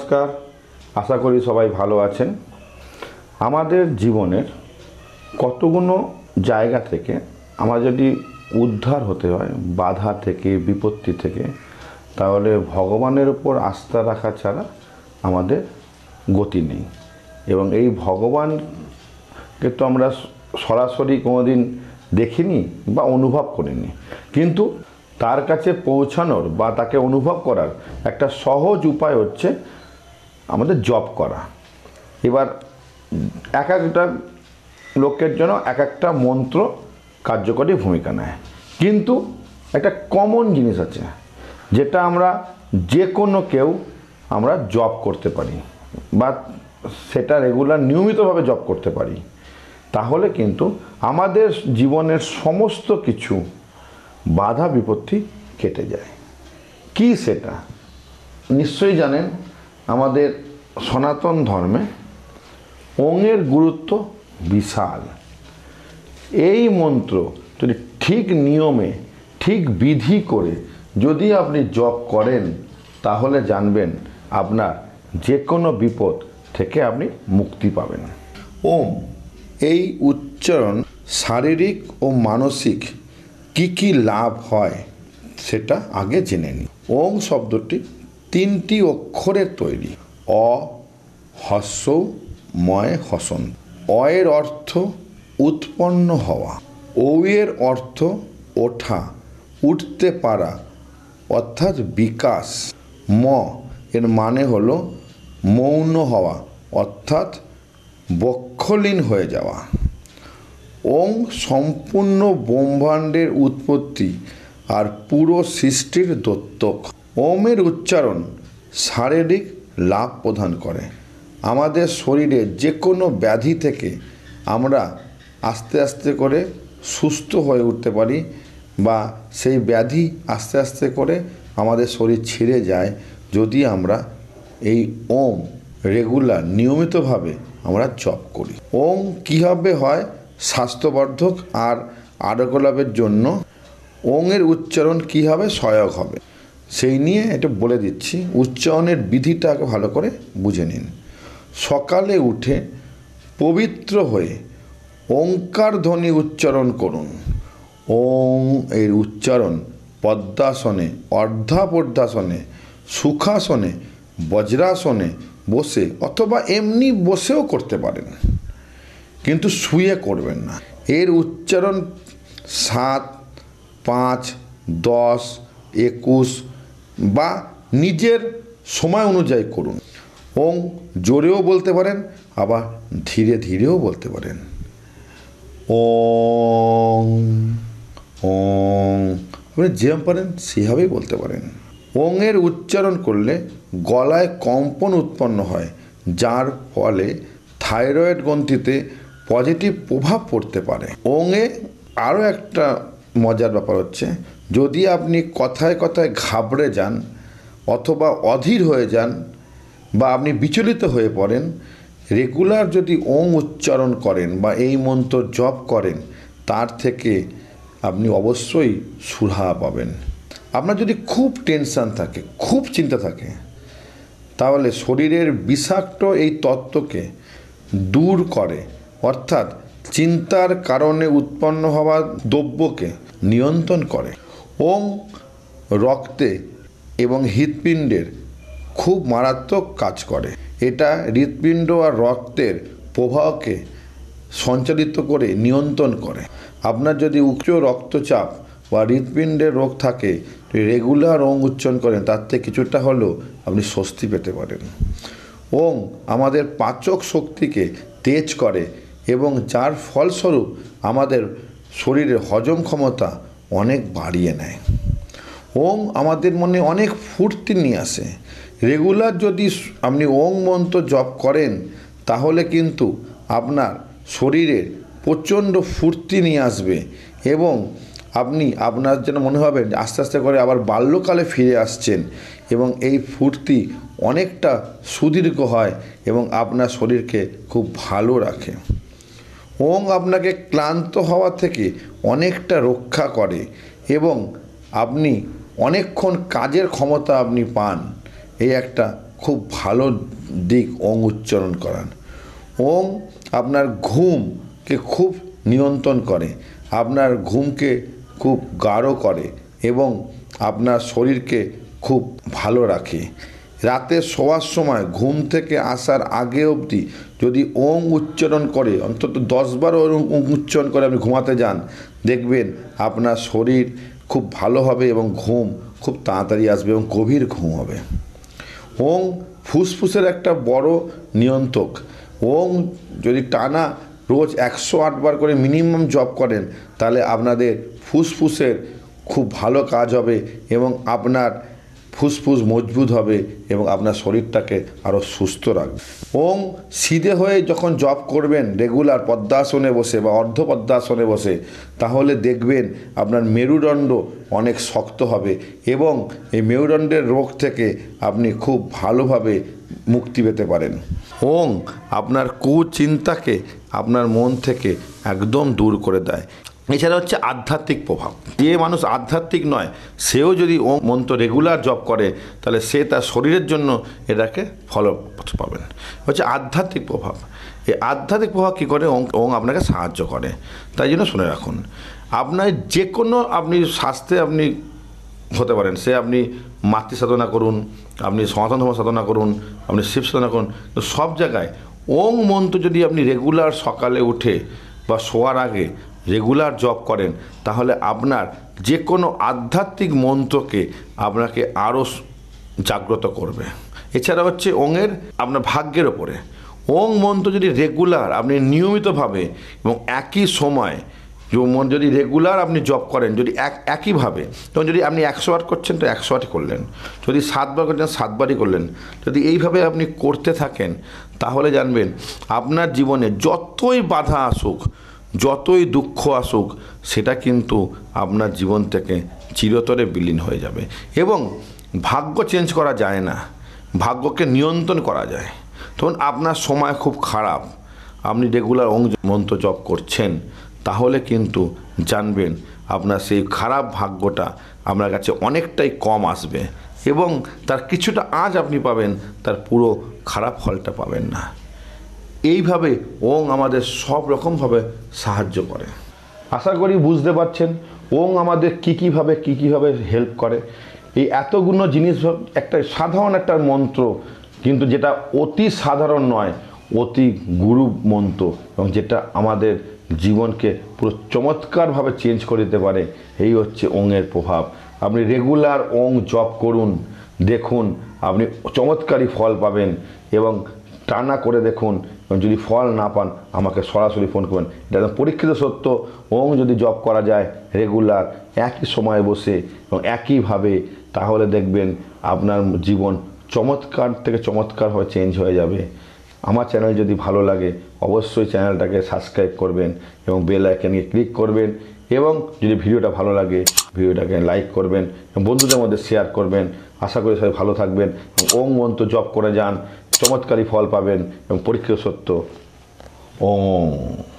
নমস্কার, আশা করি সবাই ভালো আছেন। আমাদের জীবনের কতগুলো জায়গা থেকে আমরা যদি উদ্ধার হতে হয় বাধা থেকে, বিপত্তি থেকে, তাহলে ভগবানের উপর আস্থা রাখা ছাড়া আমাদের গতি নেই। এবং এই ভগবানকে তো আমরা সরাসরি কোনোদিন দেখিনি বা অনুভব করিনি, কিন্তু তার কাছে পৌঁছানোর বা তাকে অনুভব করার একটা সহজ উপায় হচ্ছে আমাদের জপ করা। এবার এক একটা লোকের জন্য এক একটা মন্ত্র কার্যকরী ভূমিকা নেয়, কিন্তু একটা কমন জিনিস আছে যেটা আমরা যে কোনো কেউ আমরা জপ করতে পারি বা সেটা রেগুলার নিয়মিতভাবে জপ করতে পারি। তাহলে কিন্তু আমাদের জীবনের সমস্ত কিছু বাধা বিপত্তি কেটে যায়। কি সেটা নিশ্চয়ই জানেন, আমাদের সনাতন ধর্মে ওঙের গুরুত্ব বিশাল। এই মন্ত্র যদি ঠিক নিয়মে, ঠিক বিধি করে যদি আপনি জপ করেন, তাহলে জানবেন আপনার যে কোনো বিপদ থেকে আপনি মুক্তি পাবেন। ওম এই উচ্চারণ শারীরিক ও মানসিক কি লাভ হয় সেটা আগে জেনে নিই। ওং শব্দটি 3টি অক্ষরের তৈরি। অ, হস্য, ময়, হসন। অ এর অর্থ উৎপন্ন হওয়া, ও এর অর্থ ওঠা, উঠতে পারা অর্থাৎ বিকাশ। ম এর মানে হলো মৌন হওয়া অর্থাৎ বক্ষলীন হয়ে যাওয়া। ওং সম্পূর্ণ ব্রহ্মাণ্ডের উৎপত্তি আর পুরো সৃষ্টির দ্যোতক। ওমের উচ্চারণ শারীরিক লাভ প্রদান করে। আমাদের শরীরে যে কোনো ব্যাধি থেকে আমরা আস্তে আস্তে করে সুস্থ হয়ে উঠতে পারি, বা সেই ব্যাধি আস্তে আস্তে করে আমাদের শরীর ছেড়ে যায় যদি আমরা এই ওম রেগুলার নিয়মিতভাবে আমরা জপ করি। ওম কীভাবে হয় স্বাস্থ্যবর্ধক আর আরোগ্য লাভের জন্য ওঙের উচ্চারণ কীভাবে সহায়ক হবে সেই নিয়ে এটা বলে দিচ্ছি। উচ্চারণের বিধিটাকে ভালো করে বুঝে নিন। সকালে উঠে পবিত্র হয়ে ওঙ্কার ধ্বনি উচ্চারণ করুন। ওং এর উচ্চারণ পদ্মাসনে, অর্ধাপদ্মাসনে, সুখাসনে, বজ্রাসনে বসে অথবা এমনি বসেও করতে পারেন, কিন্তু শুয়ে করবেন না। এর উচ্চারণ 7, 5, 10, 21 বা নিজের সময় অনুযায়ী করুন। ওং জোরেও বলতে পারেন, আবার ধীরে ধীরেও বলতে পারেন। ওং ওং আপনি যেভাবে পারেন সেভাবেই বলতে পারেন। ওং এর উচ্চারণ করলে গলায় কম্পন উৎপন্ন হয়, যার ফলে থাইরয়েড গ্রন্থিতে পজিটিভ প্রভাব পড়তে পারে। ওঙে আরও একটা মজার ব্যাপার হচ্ছে, যদি আপনি কথায় কথায় ঘাবড়ে যান অথবা অধীর হয়ে যান বা আপনি বিচলিত হয়ে পড়েন, রেগুলার যদি ওং উচ্চারণ করেন বা এই মন্ত্র জপ করেন, তার থেকে আপনি অবশ্যই সুরাহা পাবেন। আপনার যদি খুব টেনশান থাকে, খুব চিন্তা থাকে, তাহলে শরীরের বিষাক্ত এই তত্ত্বকে দূর করে, অর্থাৎ চিন্তার কারণে উৎপন্ন হওয়া দ্রব্যকে নিয়ন্ত্রণ করে। ওং রক্তে এবং হৃৎপিণ্ডের খুব মারাত্মক কাজ করে। এটা হৃৎপিণ্ড আর রক্তের প্রবাহকে সঞ্চালিত করে নিয়ন্ত্রণ করে। আপনার যদি উচ্চ রক্তচাপ বা হৃৎপিণ্ডের রোগ থাকে, রেগুলার ওং উচ্চারণ করেন, তার থেকে কিছুটা হলেও আপনি স্বস্তি পেতে পারেন। ওং আমাদের পাচক শক্তিকে তেজ করে এবং যার ফলস্বরূপ আমাদের শরীরের হজম ক্ষমতা অনেক বাড়িয়ে নেয়। ওং আমাদের মনে অনেক ফুর্তি নিয়ে আসে। রেগুলার যদি আপনি ওং মন্ত্র জপ করেন, তাহলে কিন্তু আপনার শরীরে প্রচণ্ড ফুর্তি নিয়ে আসবে এবং আপনার যেন মনে হবে আস্তে আস্তে করে আবার বাল্যকালে ফিরে আসছেন, এবং এই ফুর্তি অনেকটা সুদীর্ঘ হয় এবং আপনার শরীরকে খুব ভালো রাখে। ওং আপনাকে ক্লান্ত হওয়া থেকে অনেকটা রক্ষা করে এবং আপনি অনেকক্ষণ কাজের ক্ষমতা আপনি পান। এই একটা খুব ভালো দিক ওং উচ্চারণ করান। ওং আপনার ঘুমকে খুব নিয়ন্ত্রণ করে, আপনার ঘুমকে খুব গাঢ় করে এবং আপনার শরীরকে খুব ভালো রাখে। রাতে শোয়ার সময় ঘুম থেকে আসার আগে অবধি যদি ওং উচ্চারণ করে, অন্তত 10 বার ওং উচ্চারণ করে আপনি ঘুমাতে যান, দেখবেন আপনার শরীর খুব ভালো হবে এবং ঘুম খুব তাড়াতাড়ি আসবে এবং গভীর ঘুম হবে। ওং ফুসফুসের একটা বড় নিয়ন্ত্রক। ওং যদি টানা রোজ 108 বার করে মিনিমাম জপ করেন, তাহলে আপনাদের ফুসফুসের খুব ভালো কাজ হবে এবং আপনার ফুসফুস মজবুত হবে এবং আপনার শরীরটাকে আরও সুস্থ রাখবে। ওং সিধে হয়ে যখন জপ করবেন রেগুলার পদ্মাসনে বসে বা অর্ধ পদ্মাসনে বসে, তাহলে দেখবেন আপনার মেরুদণ্ড অনেক শক্ত হবে এবং এই মেরুদণ্ডের রোগ থেকে আপনি খুব ভালোভাবে মুক্তি পেতে পারেন। ওং আপনার কুচিন্তাকে আপনার মন থেকে একদম দূর করে দেয়। এছাড়া হচ্ছে আধ্যাত্মিক প্রভাব। যে মানুষ আধ্যাত্মিক নয়, সেও যদি ওং মন্ত্র রেগুলার জপ করে, তাহলে সে তার শরীরের জন্য এটাকে ফলো পাবেন। হচ্ছে আধ্যাত্মিক প্রভাব। এই আধ্যাত্মিক প্রভাব কী করে? ওং আপনাকে সাহায্য করে। তাই জন্য শুনে রাখুন, আপনার যে কোনো আপনি স্বাস্থ্যে আপনি হতে পারেন, সে আপনি মাতৃ সাধনা করুন, আপনি সনাতন ধর্ম সাধনা করুন, আপনি শিব সাধনা করুন, তো সব জায়গায় ওং মন্ত্র যদি আপনি রেগুলার সকালে উঠে বা শোয়ার আগে রেগুলার জপ করেন, তাহলে আপনার যে কোনো আধ্যাত্মিক মন্ত্রকে আপনাকে আরও জাগ্রত করবে। এছাড়া হচ্ছে ওংয়ের আপনার ভাগ্যের ওপরে। ওং মন্ত্র যদি রেগুলার আপনি নিয়মিতভাবে এবং একই সময় যদি রেগুলার আপনি জপ করেন, যদি একইভাবে, তখন যদি আপনি 108 করছেন তো 108ই করলেন, যদি 7 বার করছেন 7 বারই করলেন, যদি এইভাবে আপনি করতে থাকেন, তাহলে জানবেন আপনার জীবনে যতই বাধা আসুক, যতই দুঃখ আসুক, সেটা কিন্তু আপনার জীবন থেকে চিরতরে বিলীন হয়ে যাবে। এবং ভাগ্য চেঞ্জ করা যায় না, ভাগ্যকে নিয়ন্ত্রণ করা যায়। তখন আপনার সময় খুব খারাপ, আপনি রেগুলার ওং মন্ত্র জপ করছেন, তাহলে কিন্তু জানবেন আপনার সেই খারাপ ভাগ্যটা আপনার কাছে অনেকটাই কম আসবে এবং তার কিছুটা আজ আপনি পাবেন, তার পুরো খারাপ ফলটা পাবেন না। এইভাবে ওং আমাদের সব রকমভাবে সাহায্য করে। আশা করি বুঝতে পারছেন ওং আমাদের কী কীভাবে হেল্প করে। এই এতগুলো জিনিস একটা সাধারণ একটা মন্ত্র, কিন্তু যেটা অতি সাধারণ নয়, অতি গুরু মন্ত্র, এবং যেটা আমাদের জীবনকে পুরো চমৎকারভাবে চেঞ্জ করে দিতে পারে। এই হচ্ছে ওংয়ের প্রভাব। আপনি রেগুলার ওং জপ করুন, দেখুন আপনি চমৎকারী ফল পাবেন এবং টানা করে দেখুন। যদি ফল না পান, আমাকে সরাসরি ফোন করবেন। এটা একদম পরীক্ষিত সত্য। ওং যদি জপ করা যায় রেগুলার একই সময়ে বসে এবং একইভাবে, তাহলে দেখবেন আপনার জীবন চমৎকার থেকে চমৎকারভাবে চেঞ্জ হয়ে যাবে। আমার চ্যানেল যদি ভালো লাগে, অবশ্যই চ্যানেলটাকে সাবস্ক্রাইব করবেন এবং বেল আইকনে ক্লিক করবেন, এবং যদি ভিডিওটা ভালো লাগে ভিডিওটাকে লাইক করবেন এবং বন্ধুদের মধ্যে শেয়ার করবেন। আশা করি সবাই ভালো থাকবেন এবং ওং মন্ত্র জপ করে যান, চমৎকারী ফল পাবেন এবং পরীক্ষিত সত্য। ওং।